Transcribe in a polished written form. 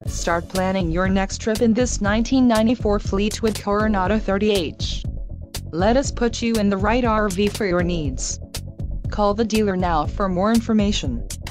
Start planning your next trip in this 1994 Fleetwood Coronado 30H. Let us put you in the right RV for your needs. Call the dealer now for more information.